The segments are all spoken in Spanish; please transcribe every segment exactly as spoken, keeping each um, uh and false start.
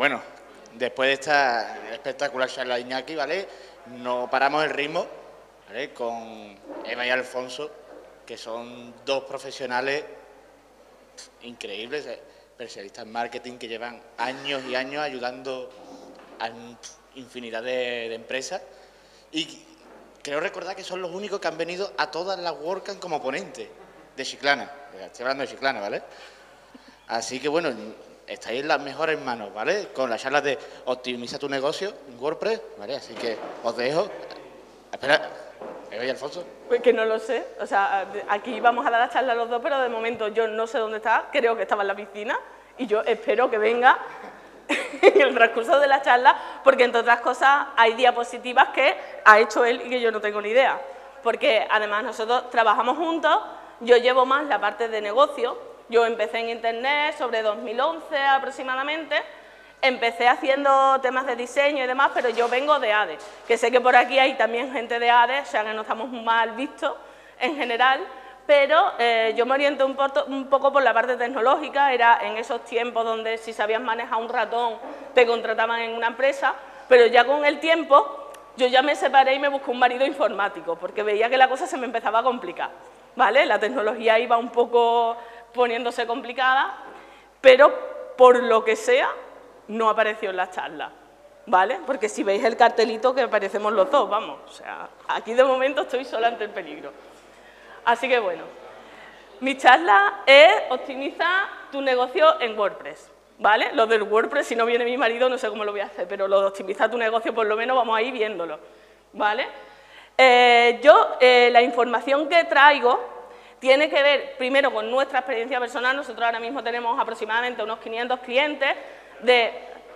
Bueno, después de esta espectacular charla de Iñaki, ¿vale? No paramos el ritmo, ¿vale? Con Eva y Alfonso, que son dos profesionales increíbles, especialistas en marketing que llevan años y años ayudando a infinidad de, de empresas. Y creo recordar que son los únicos que han venido a todas las WordCamp como ponentes de Chiclana. Estoy hablando de Chiclana, ¿vale? Así que, bueno, estáis en las mejores manos, ¿vale? Con las charlas de optimiza tu negocio en WordPress, ¿vale? Así que os dejo. Espera, ¿Eva y Alfonso? Pues que no lo sé. O sea, aquí vamos a dar la charla los dos, pero de momento yo no sé dónde está. Creo que estaba en la piscina y yo espero que venga en el transcurso de la charla, porque entre otras cosas hay diapositivas que ha hecho él y que yo no tengo ni idea. Porque además nosotros trabajamos juntos, yo llevo más la parte de negocio. Yo empecé en Internet sobre dos mil once aproximadamente, empecé haciendo temas de diseño y demás, pero yo vengo de ADE, que sé que por aquí hay también gente de ADE, o sea que no estamos mal vistos en general, pero eh, yo me oriento un, porto, un poco por la parte tecnológica. Era en esos tiempos donde si sabías manejar un ratón te contrataban en una empresa, pero ya con el tiempo yo ya me separé y me busqué un marido informático, porque veía que la cosa se me empezaba a complicar, ¿vale? La tecnología iba un poco poniéndose complicada, pero por lo que sea, no apareció en la charla, ¿vale? Porque si veis el cartelito que aparecemos los dos, vamos, o sea, aquí de momento estoy sola ante el peligro. Así que bueno, mi charla es optimiza tu negocio en WordPress, ¿vale? Lo del WordPress, si no viene mi marido, no sé cómo lo voy a hacer, pero lo de optimizar tu negocio, por lo menos vamos a ir viéndolo, ¿vale? Eh, yo, eh, la información que traigo tiene que ver, primero, con nuestra experiencia personal. Nosotros ahora mismo tenemos aproximadamente unos quinientos clientes de...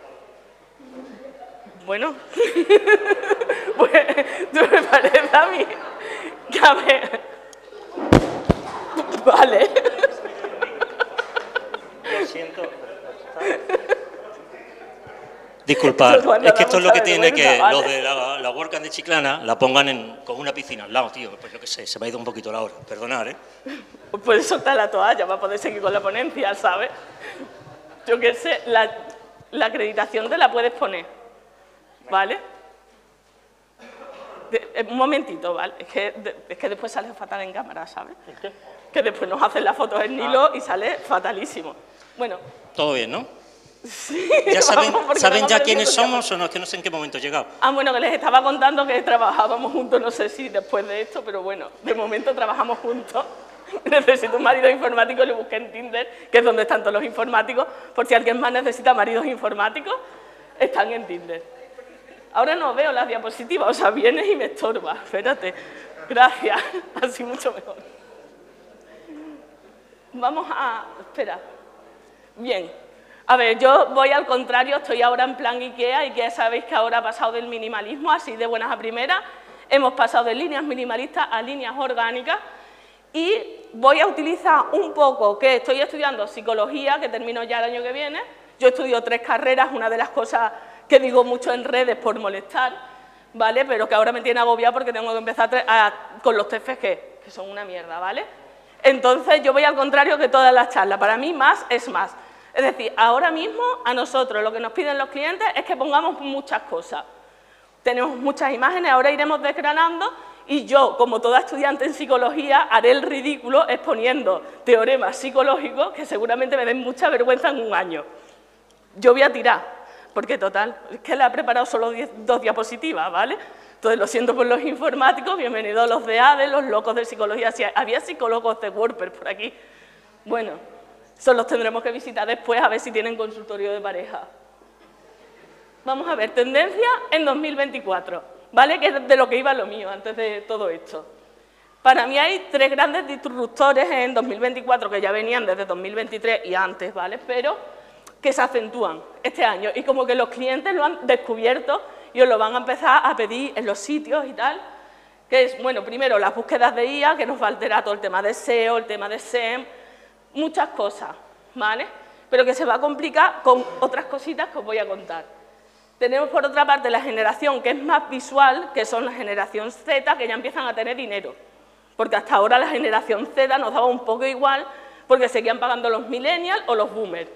Bueno, pues tú me parece a mí que a ver... Vale. Lo siento. Disculpad, es que esto es lo que tiene que ¿vale? Los de la, la WordCamp de Chiclana la pongan en, con una piscina al lado, tío. Pues yo qué sé, se me ha ido un poquito la hora. Perdonad, ¿eh? Puedes soltar la toalla para poder seguir con la ponencia, ¿sabes? Yo qué sé, la, la acreditación te la puedes poner, ¿vale? De, un momentito, ¿vale? Es que, de, es que después sale fatal en cámara, ¿sabes? ¿Qué? Que después nos hacen las fotos en Nilo ah. y sale fatalísimo. Bueno. Todo bien, ¿no? Sí, ¿Ya saben, ¿saben ya quiénes somos o no? Es que no sé en qué momento he llegado. Ah, bueno, que les estaba contando que trabajábamos juntos, no sé si después de esto, pero bueno, de momento trabajamos juntos. Necesito un marido informático, le busqué en Tinder, que es donde están todos los informáticos, por si alguien más necesita maridos informáticos, están en Tinder. Ahora no veo las diapositivas, o sea, vienes y me estorbas, espérate. Gracias, así mucho mejor. Vamos a... espera. Bien. A ver, yo voy al contrario, estoy ahora en plan IKEA, y que sabéis que ahora ha pasado del minimalismo, así de buenas a primeras, hemos pasado de líneas minimalistas a líneas orgánicas, y voy a utilizar un poco, que estoy estudiando psicología, que termino ya el año que viene. Yo estudio tres carreras, una de las cosas que digo mucho en redes por molestar, ¿vale? Pero que ahora me tiene agobiada porque tengo que empezar a, a, con los T F G, que son una mierda, ¿vale? Entonces yo voy al contrario que todas las charlas, para mí más es más. Es decir, ahora mismo a nosotros lo que nos piden los clientes es que pongamos muchas cosas. Tenemos muchas imágenes, ahora iremos desgranando, y yo, como toda estudiante en psicología, haré el ridículo exponiendo teoremas psicológicos que seguramente me den mucha vergüenza en un año. Yo voy a tirar, porque total, es que le he preparado solo diez, dos diapositivas, ¿vale? Entonces lo siento por los informáticos, bienvenidos los de ADE, los locos de psicología. Si había psicólogos de WordPress por aquí, bueno, esos los tendremos que visitar después a ver si tienen consultorio de pareja. Vamos a ver, tendencia en dos mil veinticuatro, ¿vale? Que es de lo que iba lo mío antes de todo esto. Para mí hay tres grandes disruptores en dos mil veinticuatro que ya venían desde dos mil veintitrés y antes, ¿vale? Pero que se acentúan este año y como que los clientes lo han descubierto y os lo van a empezar a pedir en los sitios y tal, que es, bueno, primero las búsquedas de I A, que nos va a alterar todo el tema de S E O, el tema de S E M, muchas cosas, ¿vale? Pero que se va a complicar con otras cositas que os voy a contar. Tenemos por otra parte la generación que es más visual, que son la generación Z, que ya empiezan a tener dinero, porque hasta ahora la generación Z nos daba un poco igual, porque seguían pagando los millennials o los boomers.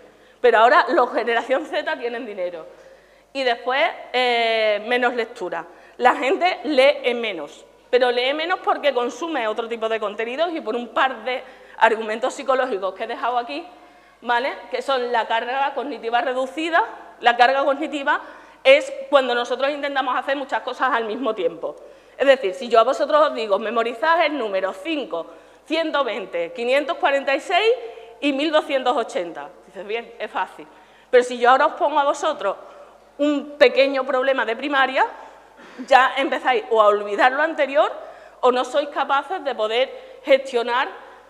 Pero ahora los generación Z tienen dinero. Y después, eh, menos lectura. La gente lee menos, pero lee menos porque consume otro tipo de contenidos y por un par de argumentos psicológicos que he dejado aquí, ¿vale? Que son la carga cognitiva reducida. La carga cognitiva es cuando nosotros intentamos hacer muchas cosas al mismo tiempo. Es decir, si yo a vosotros os digo, memorizad el número cinco, ciento veinte, quinientos cuarenta y seis y mil doscientos ochenta. Dices, bien, es fácil. Pero si yo ahora os pongo a vosotros un pequeño problema de primaria, ya empezáis o a olvidar lo anterior o no sois capaces de poder gestionar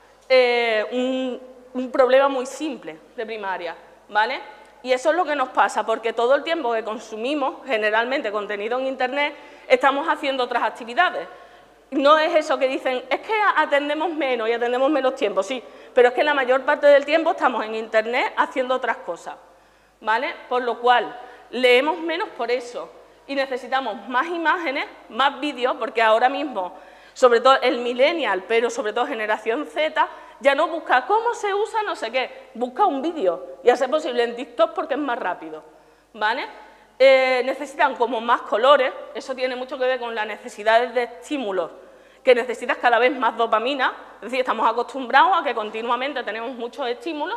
eh, un, un problema muy simple de primaria, ¿vale? Y eso es lo que nos pasa, porque todo el tiempo que consumimos, generalmente contenido en Internet, estamos haciendo otras actividades. No es eso que dicen, es que atendemos menos y atendemos menos tiempo, sí, pero es que la mayor parte del tiempo estamos en Internet haciendo otras cosas, ¿vale? Por lo cual, leemos menos por eso y necesitamos más imágenes, más vídeos, porque ahora mismo, sobre todo el millennial, pero sobre todo generación Z, ya no busca cómo se usa no sé qué, busca un vídeo y a ser posible en TikTok porque es más rápido, ¿vale? Eh, necesitan como más colores, eso tiene mucho que ver con las necesidades de estímulos, que necesitas cada vez más dopamina, es decir, estamos acostumbrados a que continuamente tenemos muchos estímulos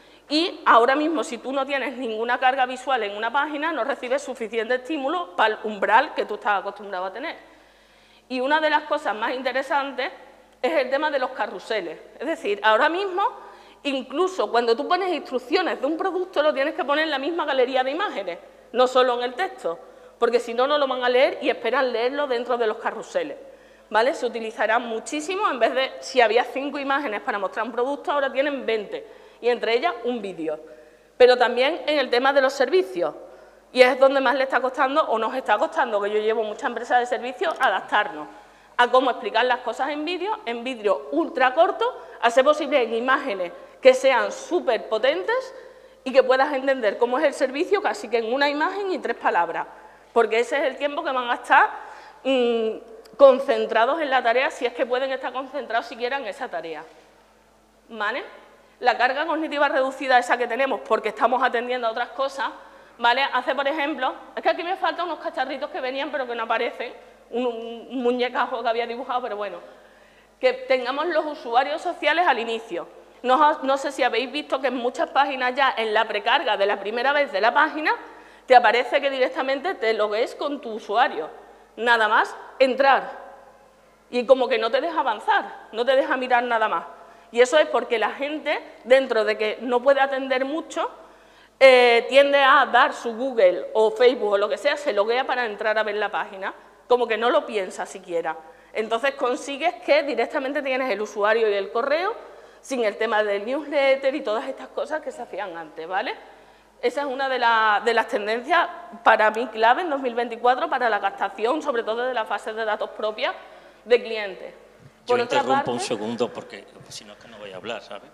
y ahora mismo si tú no tienes ninguna carga visual en una página no recibes suficiente estímulo para el umbral que tú estás acostumbrado a tener. Y una de las cosas más interesantes es el tema de los carruseles, es decir, ahora mismo incluso cuando tú pones instrucciones de un producto lo tienes que poner en la misma galería de imágenes, no solo en el texto, porque si no, no lo van a leer y esperan leerlo dentro de los carruseles, ¿vale? Se utilizarán muchísimo, en vez de, si había cinco imágenes para mostrar un producto, ahora tienen veinte, y entre ellas un vídeo. Pero también en el tema de los servicios, y es donde más le está costando, o nos está costando, que yo llevo muchas empresas de servicios, adaptarnos a cómo explicar las cosas en vídeo, en vídeo ultra corto, a ser posible en imágenes que sean súper potentes y que puedas entender cómo es el servicio casi que en una imagen y tres palabras, porque ese es el tiempo que van a estar mmm, concentrados en la tarea, si es que pueden estar concentrados siquiera en esa tarea, ¿vale? La carga cognitiva reducida esa que tenemos porque estamos atendiendo a otras cosas, ¿vale? Hace, por ejemplo, es que aquí me faltan unos cacharritos que venían pero que no aparecen, un, un muñecajo que había dibujado, pero bueno, que tengamos los usuarios sociales al inicio. No, no sé si habéis visto que en muchas páginas ya, en la precarga de la primera vez de la página, te aparece que directamente te logues con tu usuario. Nada más entrar. Y como que no te deja avanzar, no te deja mirar nada más. Y eso es porque la gente, dentro de que no puede atender mucho, eh, tiende a dar su Google o Facebook o lo que sea, se loguea para entrar a ver la página, como que no lo piensa siquiera. Entonces consigues que directamente tienes el usuario y el correo, sin el tema del newsletter y todas estas cosas que se hacían antes, ¿vale? Esa es una de, la, de las tendencias, para mí, clave en dos mil veinticuatro para la captación, sobre todo de las bases de datos propias de clientes. Por Yo interrumpo parte... un segundo porque si no es que no voy a hablar, ¿sabes?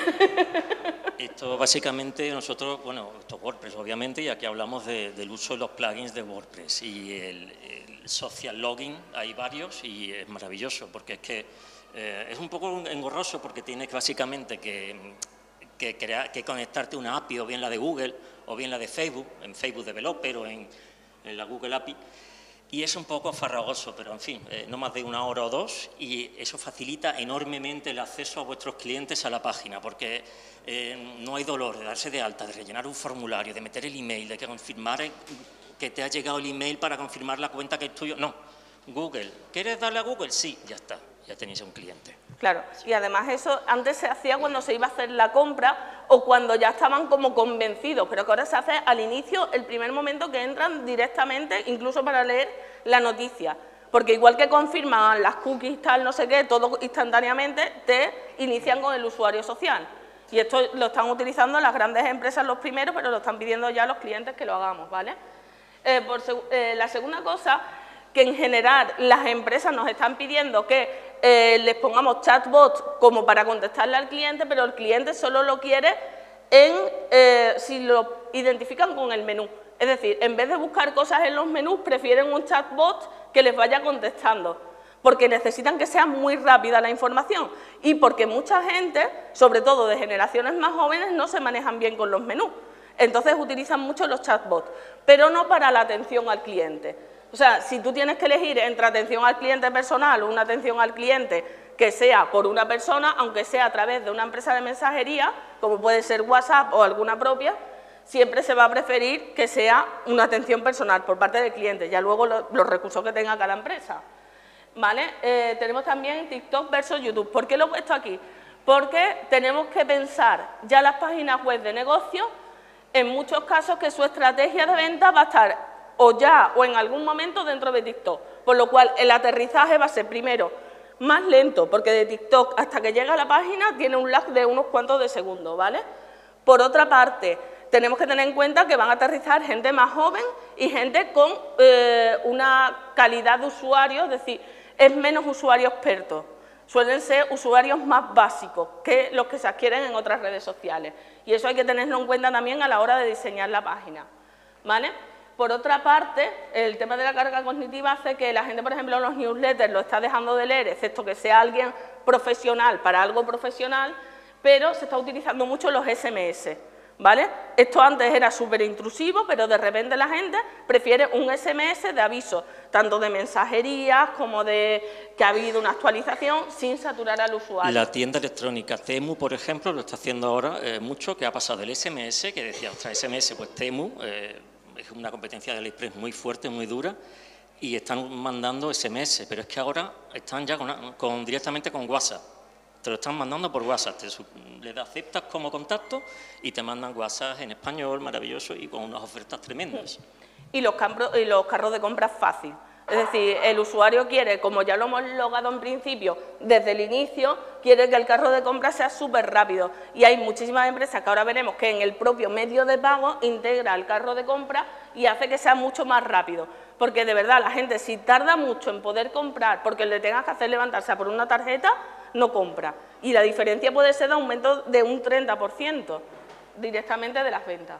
Esto básicamente nosotros, bueno, esto es WordPress obviamente, y aquí hablamos de, del uso de los plugins de WordPress y el, el social login, hay varios y es maravilloso porque es que eh, es un poco engorroso porque tienes básicamente que, que, crear, que conectarte a una A P I o bien la de Google o bien la de Facebook, en Facebook Developer o en, en la Google A P I. Y es un poco farragoso, pero en fin, eh, no más de una hora o dos, y eso facilita enormemente el acceso a vuestros clientes a la página, porque eh, no hay dolor de darse de alta, de rellenar un formulario, de meter el email, de que confirmar que te ha llegado el email para confirmar la cuenta que es tuyo. No, Google, ¿quieres darle a Google? Sí, ya está, ya tenéis a un cliente. Claro, y además eso antes se hacía cuando se iba a hacer la compra o cuando ya estaban como convencidos, pero que ahora se hace al inicio, el primer momento que entran directamente, incluso para leer la noticia, porque igual que confirman las cookies, tal, no sé qué, todo instantáneamente, te inician con el usuario social. Y esto lo están utilizando las grandes empresas los primeros, pero lo están pidiendo ya los clientes que lo hagamos, ¿vale? Eh, por seg eh, la segunda cosa, que en general las empresas nos están pidiendo que eh, les pongamos chatbot como para contestarle al cliente, pero el cliente solo lo quiere en, eh, si lo identifican con el menú. Es decir, en vez de buscar cosas en los menús, prefieren un chatbot que les vaya contestando, porque necesitan que sea muy rápida la información y porque mucha gente, sobre todo de generaciones más jóvenes, no se manejan bien con los menús. Entonces utilizan mucho los chatbots, pero no para la atención al cliente. O sea, si tú tienes que elegir entre atención al cliente personal o una atención al cliente que sea por una persona, aunque sea a través de una empresa de mensajería, como puede ser WhatsApp o alguna propia, siempre se va a preferir que sea una atención personal por parte del cliente, ya luego lo, los recursos que tenga cada empresa. ¿Vale? Eh, tenemos también TikTok versus YouTube. ¿Por qué lo he puesto aquí? Porque tenemos que pensar ya las páginas web de negocio, en muchos casos que su estrategia de venta va a estar o ya o en algún momento dentro de TikTok, por lo cual el aterrizaje va a ser primero más lento, porque de TikTok hasta que llega a la página tiene un lag de unos cuantos de segundos, ¿vale? Por otra parte, tenemos que tener en cuenta que van a aterrizar gente más joven y gente con eh, una calidad de usuario, es decir, es menos usuario experto. Suelen ser usuarios más básicos que los que se adquieren en otras redes sociales. Y eso hay que tenerlo en cuenta también a la hora de diseñar la página, ¿vale? Por otra parte, el tema de la carga cognitiva hace que la gente, por ejemplo, en los newsletters lo está dejando de leer, excepto que sea alguien profesional para algo profesional, pero se está utilizando mucho los ese eme ese, ¿vale? Esto antes era súper intrusivo, pero de repente la gente prefiere un ese eme ese de aviso, tanto de mensajerías como de que ha habido una actualización sin saturar al usuario. La tienda electrónica Temu, por ejemplo, lo está haciendo ahora eh, mucho, que ha pasado del ese eme ese, que decía, ostras, ese eme ese, pues Temu, eh, es una competencia de AliExpress muy fuerte, muy dura, y están mandando ese eme ese, pero es que ahora están ya con, con, directamente con WhatsApp. Te lo están mandando por WhatsApp, te, le das, aceptas como contacto y te mandan WhatsApp en español, maravilloso, y con unas ofertas tremendas. Y los, y los carros de compra fácil. Es decir, el usuario quiere, como ya lo hemos logado en principio, desde el inicio, quiere que el carro de compra sea súper rápido. Y hay muchísimas empresas que ahora veremos que en el propio medio de pago integra el carro de compra y hace que sea mucho más rápido. Porque de verdad, la gente si tarda mucho en poder comprar, porque le tengas que hacer levantarse por una tarjeta, no compra. Y la diferencia puede ser de aumento de un treinta por ciento directamente de las ventas.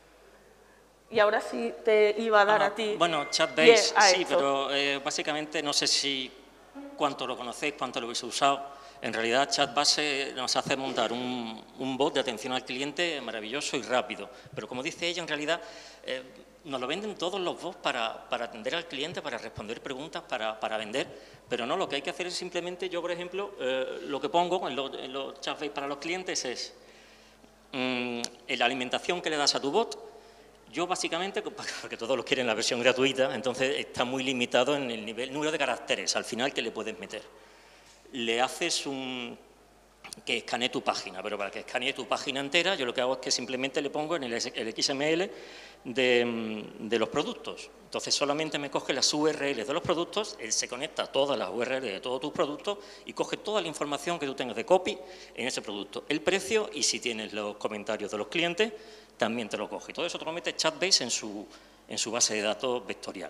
Y ahora sí te iba a dar ah, a ti. Bueno, Chatbase, sí, esto. pero eh, básicamente no sé si cuánto lo conocéis, cuánto lo habéis usado. En realidad, Chatbase nos hace montar un, un bot de atención al cliente maravilloso y rápido. Pero como dice ella, en realidad eh, nos lo venden todos los bots para, para atender al cliente, para responder preguntas, para, para vender. Pero no, lo que hay que hacer es simplemente, yo por ejemplo, eh, lo que pongo en los, en los Chatbase para los clientes es mmm, la alimentación que le das a tu bot. Yo básicamente, porque todos los quieren la versión gratuita, entonces está muy limitado en el nivel, número de caracteres al final que le puedes meter. Le haces un que escanee tu página, pero para que escanee tu página entera, yo lo que hago es que simplemente le pongo en el, el equis eme ele de, de los productos. Entonces solamente me coge las u erre eles de los productos, él se conecta a todas las u erre eles de todos tus productos y coge toda la información que tú tengas de copy en ese producto. El precio y si tienes los comentarios de los clientes, también te lo coge. Todo eso te lo mete Chatbase en su, en su base de datos vectorial.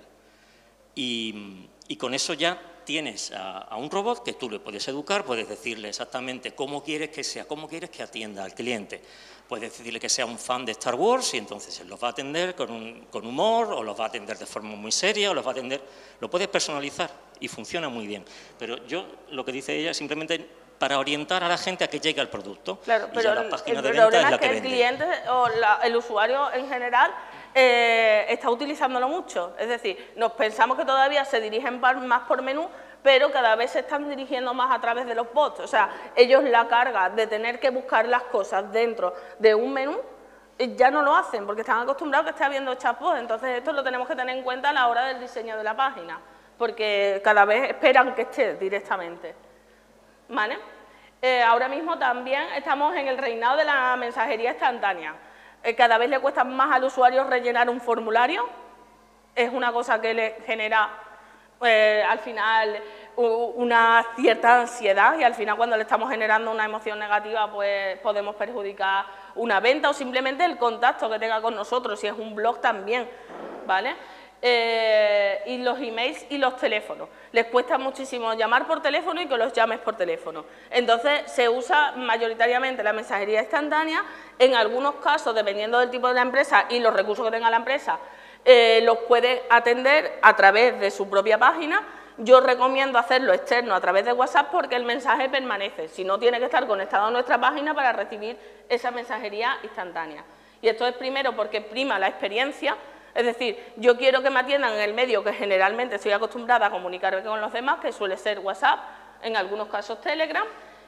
Y, y con eso ya tienes a, a un robot que tú le puedes educar, puedes decirle exactamente cómo quieres que sea, cómo quieres que atienda al cliente. Puedes decirle que sea un fan de Star Wars y entonces él los va a atender con, un, con humor, o los va a atender de forma muy seria, o los va a atender... Lo puedes personalizar y funciona muy bien. Pero yo, lo que dice ella, simplemente para orientar a la gente a que llegue al producto. Claro, pero y ya la página el de venta es la es que, que el vende. cliente o la, el usuario en general eh, está utilizándolo mucho. Es decir, nos pensamos que todavía se dirigen más por menú, pero cada vez se están dirigiendo más a través de los bots. O sea, ellos la carga de tener que buscar las cosas dentro de un menú ya no lo hacen, porque están acostumbrados a que esté habiendo chatbots. Entonces, esto lo tenemos que tener en cuenta a la hora del diseño de la página, porque cada vez esperan que esté directamente. ¿Vale? Eh, ahora mismo también estamos en el reinado de la mensajería instantánea. Eh, cada vez le cuesta más al usuario rellenar un formulario. Es una cosa que le genera eh, al final una cierta ansiedad y al final cuando le estamos generando una emoción negativa pues podemos perjudicar una venta o simplemente el contacto que tenga con nosotros, si es un blog también, ¿vale? Eh, y los emails y los teléfonos. Les cuesta muchísimo llamar por teléfono y que los llames por teléfono. Entonces, se usa mayoritariamente la mensajería instantánea. En algunos casos, dependiendo del tipo de la empresa y los recursos que tenga la empresa, eh, los puede atender a través de su propia página. Yo recomiendo hacerlo externo a través de WhatsApp porque el mensaje permanece. Si no, tiene que estar conectado a nuestra página para recibir esa mensajería instantánea. Y esto es primero porque prima la experiencia, es decir, yo quiero que me atiendan en el medio que generalmente estoy acostumbrada a comunicarme con los demás, que suele ser WhatsApp, en algunos casos Telegram,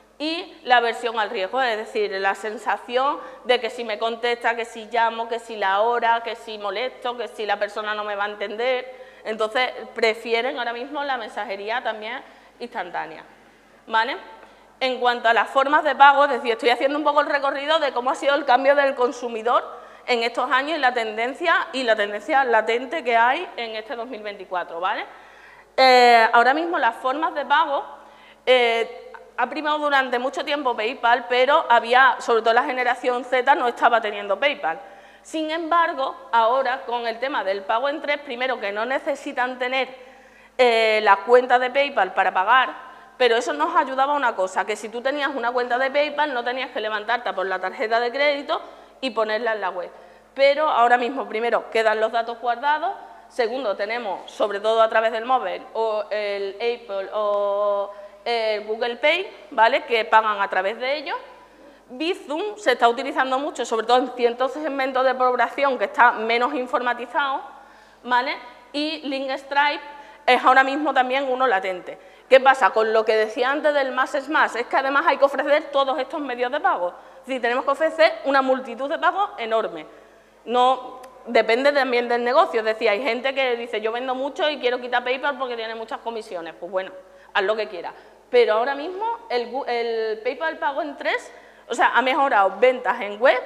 y la aversión al riesgo, es decir, la sensación de que si me contesta, que si llamo, que si la hora, que si molesto, que si la persona no me va a entender. Entonces, prefieren ahora mismo la mensajería también instantánea, ¿vale? En cuanto a las formas de pago, es decir, estoy haciendo un poco el recorrido de cómo ha sido el cambio del consumidor en estos años y la tendencia, y la tendencia latente que hay en este dos mil veinticuatro, ¿vale? Eh, ahora mismo las formas de pago... Eh, ha primado durante mucho tiempo PayPal, pero había, sobre todo la generación Z, no estaba teniendo PayPal. Sin embargo, ahora con el tema del pago en tres, primero que no necesitan tener eh, la cuenta de PayPal para pagar, pero eso nos ayudaba a una cosa, que si tú tenías una cuenta de PayPal no tenías que levantarte por la tarjeta de crédito y ponerla en la web. Pero ahora mismo, primero, quedan los datos guardados, segundo, tenemos, sobre todo a través del móvil, o el Apple o el Google Pay, ¿vale?, que pagan a través de ellos. Bizum se está utilizando mucho, sobre todo en ciertos segmentos de población que está menos informatizado, ¿vale? Y Link Stripe es ahora mismo también uno latente. ¿Qué pasa? Con lo que decía antes del más es más, es que además hay que ofrecer todos estos medios de pago. Es decir, tenemos que ofrecer una multitud de pagos enorme. No, depende también del negocio, es decir, hay gente que dice yo vendo mucho y quiero quitar PayPal porque tiene muchas comisiones. Pues bueno, haz lo que quieras. Pero ahora mismo el, el PayPal pago en tres, o sea, ha mejorado ventas en web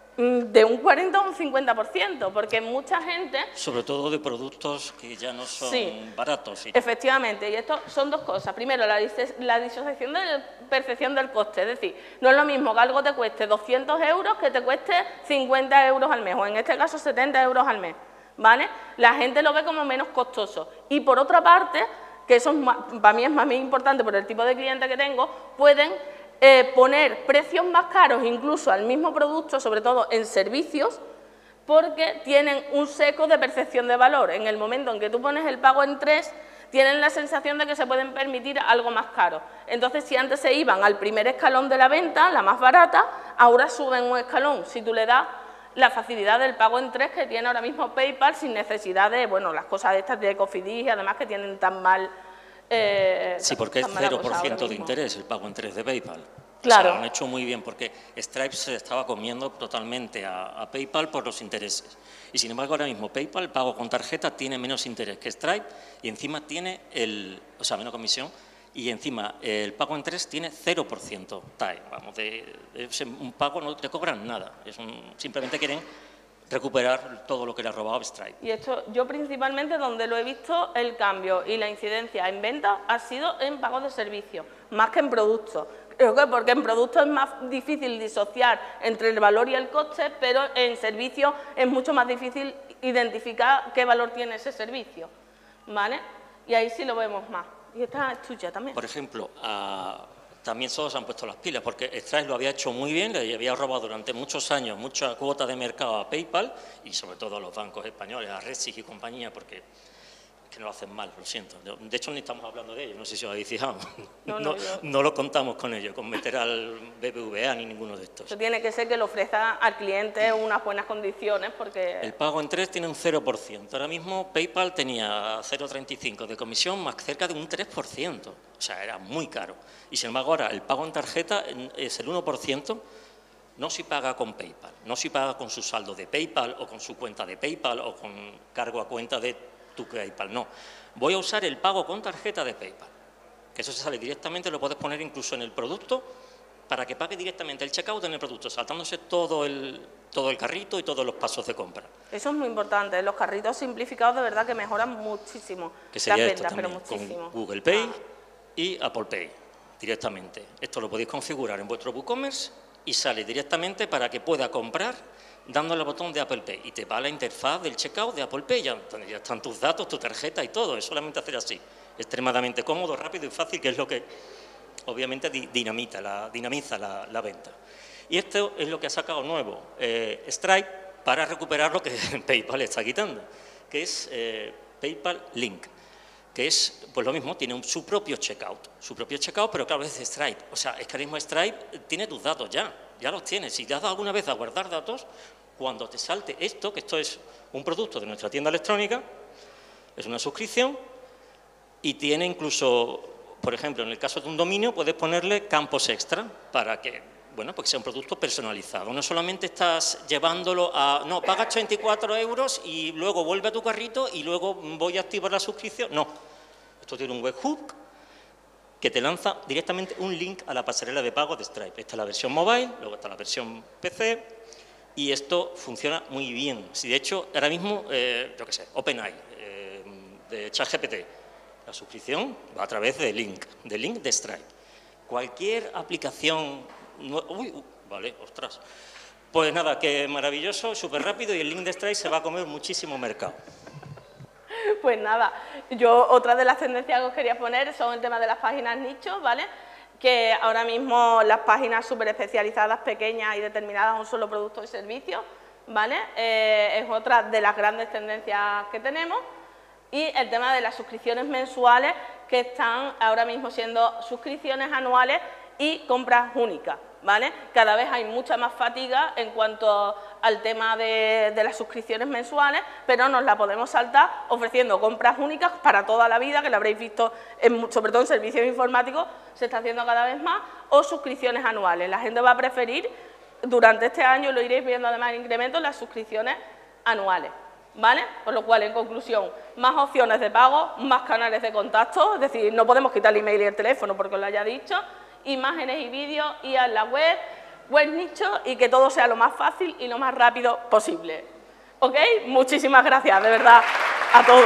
de un cuarenta a un cincuenta por ciento, porque mucha gente... Sobre todo de productos que ya no son sí, baratos. ¿Sí? Efectivamente, y esto son dos cosas. Primero, la, la disociación de la percepción del coste, es decir, no es lo mismo que algo te cueste doscientos euros que te cueste cincuenta euros al mes, o en este caso setenta euros al mes, ¿vale? La gente lo ve como menos costoso. Y por otra parte, que eso es más, para mí es más importante por el tipo de cliente que tengo, pueden... Eh, poner precios más caros incluso al mismo producto, sobre todo en servicios, porque tienen un seco de percepción de valor. En el momento en que tú pones el pago en tres, tienen la sensación de que se pueden permitir algo más caro. Entonces, si antes se iban al primer escalón de la venta, la más barata, ahora suben un escalón, si tú le das la facilidad del pago en tres que tiene ahora mismo PayPal sin necesidad de, bueno, las cosas de estas de Cofidis y además que tienen tan mal... Eh, sí, porque es cero por ciento de interés el pago en tres de PayPal. Claro. O sea, lo han hecho muy bien porque Stripe se estaba comiendo totalmente a, a PayPal por los intereses. Y sin embargo, ahora mismo PayPal, el pago con tarjeta, tiene menos interés que Stripe y encima tiene el, o sea, menos comisión, y encima el pago en tres tiene cero por ciento T A E. Vamos, de, de un pago no te cobran nada, es un, simplemente quieren recuperar todo lo que le ha robado Stripe. Y esto, yo principalmente donde lo he visto el cambio y la incidencia en ventas ha sido en pagos de servicio, más que en productos. Creo que porque en productos es más difícil disociar entre el valor y el coste, pero en servicio es mucho más difícil identificar qué valor tiene ese servicio, ¿vale? Y ahí sí lo vemos más. Y esta es tuya también. Por ejemplo, a... también todos han puesto las pilas, porque Stripe lo había hecho muy bien, le había robado durante muchos años mucha cuota de mercado a PayPal y sobre todo a los bancos españoles, a Redsig y compañía, porque que no lo hacen mal, lo siento. De hecho, ni estamos hablando de ellos, no sé si os habéis fijado. No, no, no, no lo contamos con ellos, con meter al B B V A ni ninguno de estos. Eso tiene que ser que le ofrezca al cliente unas buenas condiciones, porque... El pago en tres tiene un cero por ciento. Ahora mismo PayPal tenía cero coma treinta y cinco de comisión, más cerca de un tres por ciento. O sea, era muy caro. Y sin embargo, ahora el pago en tarjeta es el uno por ciento, no si paga con PayPal, no si paga con su saldo de PayPal o con su cuenta de PayPal o con cargo a cuenta de tu PayPal, no. Voy a usar el pago con tarjeta de PayPal, que eso se sale directamente, lo puedes poner incluso en el producto para que pague directamente el checkout en el producto, saltándose todo el, todo el carrito y todos los pasos de compra. Eso es muy importante, los carritos simplificados de verdad que mejoran muchísimo que sería las esto ventas, también, pero muchísimo. Con Google Pay ah. y Apple Pay directamente. Esto lo podéis configurar en vuestro WooCommerce y sale directamente para que pueda comprar dándole al botón de Apple Pay y te va a la interfaz del checkout de Apple Pay, ya, ya están tus datos, tu tarjeta y todo, es solamente hacer así, extremadamente cómodo, rápido y fácil, que es lo que obviamente dinamita la, dinamiza la, la venta. Y esto es lo que ha sacado nuevo eh, Stripe para recuperar lo que PayPal está quitando, que es eh, PayPal Link, que es pues lo mismo, tiene un, su propio checkout, su propio checkout, pero claro, es de Stripe. O sea, es que ahora mismo Stripe tiene tus datos ya, ya los tienes. Si te has dado alguna vez a guardar datos, cuando te salte esto, que esto es un producto de nuestra tienda electrónica, es una suscripción y tiene incluso, por ejemplo, en el caso de un dominio, puedes ponerle campos extra para que, bueno, pues sea un producto personalizado. No solamente estás llevándolo a, no, pagas treinta y cuatro euros y luego vuelve a tu carrito y luego voy a activar la suscripción. No, esto tiene un webhook que te lanza directamente un link a la pasarela de pago de Stripe. Esta es la versión mobile, luego está la versión P C y esto funciona muy bien. Si de hecho, ahora mismo, eh, yo qué sé, OpenAI, eh, de ChatGPT, la suscripción va a través de link, de link de Stripe. Cualquier aplicación... No, uy, uh, vale, ostras. Pues nada, que maravilloso, súper rápido y el link de Stripe se va a comer muchísimo mercado. Pues nada, yo otra de las tendencias que os quería poner son el tema de las páginas nicho, ¿vale? Que ahora mismo las páginas súper especializadas, pequeñas y determinadas a un solo producto y servicio, ¿vale? Eh, es otra de las grandes tendencias que tenemos. Y el tema de las suscripciones mensuales, que están ahora mismo siendo suscripciones anuales y compras únicas, ¿vale? Cada vez hay mucha más fatiga en cuanto al tema de, de las suscripciones mensuales, pero nos la podemos saltar ofreciendo compras únicas para toda la vida, que lo habréis visto, en, sobre todo en servicios informáticos, se está haciendo cada vez más, o suscripciones anuales. La gente va a preferir, durante este año lo iréis viendo además en incremento, las suscripciones anuales, ¿vale? Por lo cual, en conclusión, más opciones de pago, más canales de contacto, es decir, no podemos quitar el email y el teléfono porque os lo haya dicho, imágenes y vídeos, y a la web, web nicho, y que todo sea lo más fácil y lo más rápido posible. ¿Ok? Muchísimas gracias, de verdad, a todos.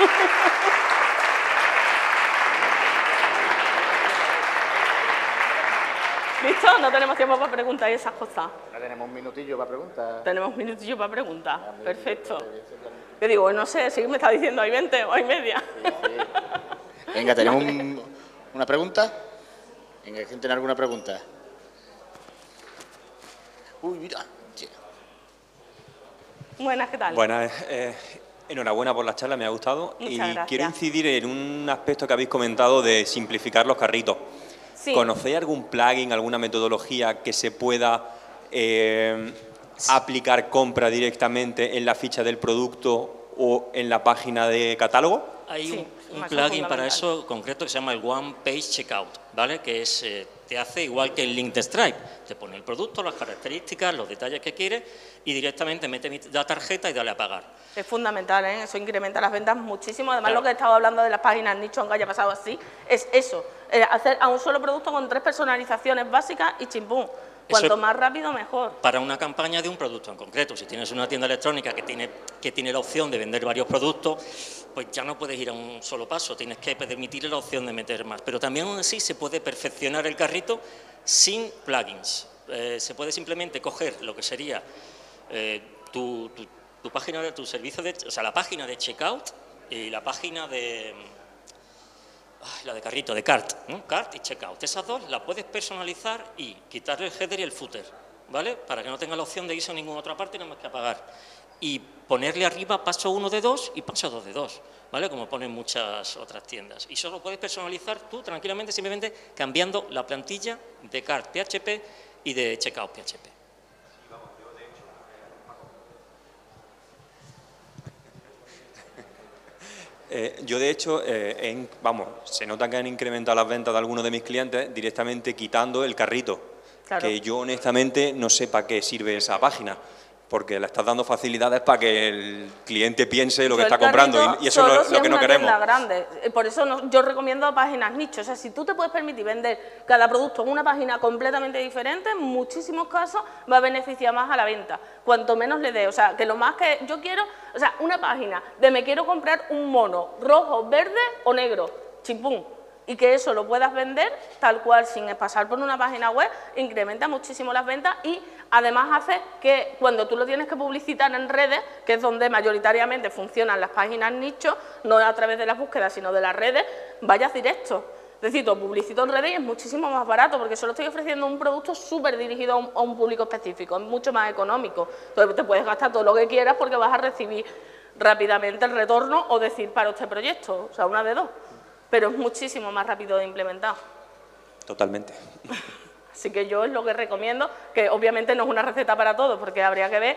¿Listo? No tenemos tiempo para preguntas y esas cosas. Ahora tenemos un minutillo para preguntas. Tenemos un minutillo para preguntas. Perfecto. Yo digo, no sé, si me está diciendo hay veinte o hay media. Sí, sí. Venga, ¿tenemos un, una pregunta? Venga, ¿quién tiene alguna pregunta? Uy, mira. Buenas, ¿qué tal? Buenas, eh, enhorabuena por la charla, me ha gustado. Muchas y gracias. Quiero incidir en un aspecto que habéis comentado de simplificar los carritos. Sí. ¿Conocéis algún plugin, alguna metodología que se pueda eh, aplicar compra directamente en la ficha del producto o en la página de catálogo? Hay Sí, un, un más plugin para fundamental. eso concreto que se llama el One Page Checkout, ¿vale? Que es, eh, te hace igual que el link de Stripe. Te pone el producto, las características, los detalles que quieres y directamente mete la tarjeta y dale a pagar. Es fundamental, ¿eh? Eso incrementa las ventas muchísimo. Además, Claro. lo que he estado hablando de las páginas nicho, aunque haya pasado así, es eso. eh, hacer a un solo producto con tres personalizaciones básicas y chimpún. Cuanto es- más rápido, mejor. Para una campaña de un producto en concreto. Si tienes una tienda electrónica que tiene, que tiene la opción de vender varios productos, pues ya no puedes ir a un solo paso, tienes que permitirle la opción de meter más. Pero también aún así se puede perfeccionar el carrito sin plugins. Eh, se puede simplemente coger lo que sería eh, tu, tu, tu página de tu servicio, de, o sea, la página de checkout y la página de... Ay, la de carrito, de cart, ¿no? Cart y checkout. Esas dos las puedes personalizar y quitarle el header y el footer, ¿vale? Para que no tenga la opción de irse a ninguna otra parte, nada más que apagar. Y ponerle arriba paso uno de dos y paso dos de dos, ¿vale? Como ponen muchas otras tiendas. Y solo puedes personalizar tú tranquilamente, simplemente cambiando la plantilla de cart P H P y de checkout P H P. Eh, yo, de hecho, eh, en- vamos, se nota que han incrementado las ventas de algunos de mis clientes directamente quitando el carrito. Claro. Que yo, honestamente, no sé para qué sirve esa página, porque le estás dando facilidades para que el cliente piense lo que Yo está el comprando carrito y, y eso solo es lo, si lo que es no una queremos. tienda grande. Eh, Por eso no- yo recomiendo páginas nicho. O sea, si tú te puedes permitir vender cada producto en una página completamente diferente, en muchísimos casos va a beneficiar más a la venta. Cuanto menos le dé. O sea, que lo más que yo quiero, o sea, una página de me quiero comprar un mono rojo, verde o negro, chimpún. Y que eso lo puedas vender tal cual, sin pasar por una página web, incrementa muchísimo las ventas y además hace que cuando tú lo tienes que publicitar en redes, que es donde mayoritariamente funcionan las páginas nicho, no a través de las búsquedas, sino de las redes, vayas directo. Es decir, lo publicito en redes y es muchísimo más barato, porque solo estoy ofreciendo un producto súper dirigido a un, a un público específico, es mucho más económico. Entonces te puedes gastar todo lo que quieras porque vas a recibir rápidamente el retorno o decir para este proyecto, o sea, una de dos. Pero es muchísimo más rápido de implementar. Totalmente. Así que yo es lo que recomiendo, que obviamente no es una receta para todos, porque habría que ver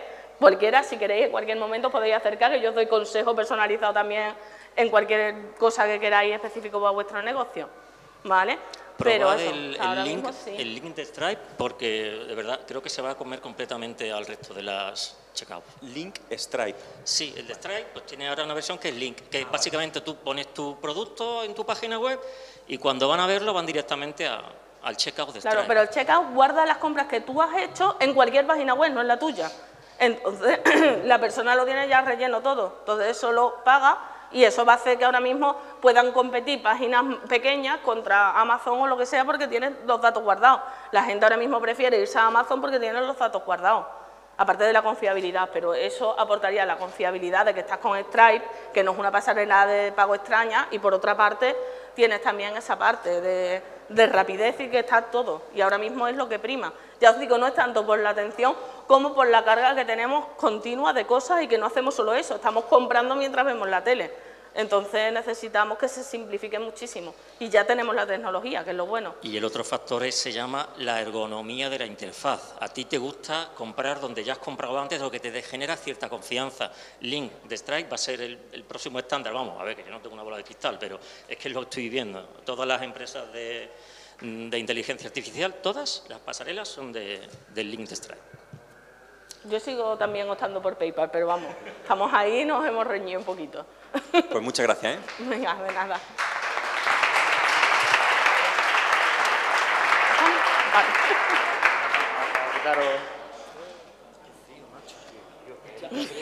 Cualquiera, si queréis, en cualquier momento podéis acercar, que yo os doy consejo personalizado también en cualquier cosa que queráis específico para vuestro negocio, ¿vale? Probad Pero eso, el, ahora el, link, mismo sí. el link de Stripe porque, de verdad, creo que se va a comer completamente al resto de las checkout. Link Stripe. Sí, el de Stripe pues tiene ahora una versión que es Link, que básicamente tú pones tu producto en tu página web y cuando van a verlo van directamente a, al checkout de Stripe. Claro, pero el checkout guarda las compras que tú has hecho en cualquier página web, no en la tuya. Entonces, la persona lo tiene ya relleno todo, entonces eso lo paga y eso va a hacer que ahora mismo puedan competir páginas pequeñas contra Amazon o lo que sea porque tienen los datos guardados. La gente ahora mismo prefiere irse a Amazon porque tienen los datos guardados, aparte de la confiabilidad, pero eso aportaría la confiabilidad de que estás con Stripe, que no es una pasarela de pago extraña, y por otra parte tienes también esa parte de, de rapidez y que está todo, y ahora mismo es lo que prima. Ya os digo, no es tanto por la atención como por la carga que tenemos continua de cosas y que no hacemos solo eso, estamos comprando mientras vemos la tele. Entonces necesitamos que se simplifique muchísimo y ya tenemos la tecnología, que es lo bueno. Y el otro factor es, se llama la ergonomía de la interfaz. A ti te gusta comprar donde ya has comprado antes, lo que te genera cierta confianza. Link de Stripe va a ser el, el próximo estándar. Vamos, a ver, que yo no tengo una bola de cristal, pero es que lo estoy viendo. Todas las empresas de, de inteligencia artificial, todas las pasarelas son de, del Link de Stripe. Yo sigo también optando por PayPal, pero vamos, estamos ahí y nos hemos reñido un poquito. Pues muchas gracias, ¿eh? Venga, de nada. Claro.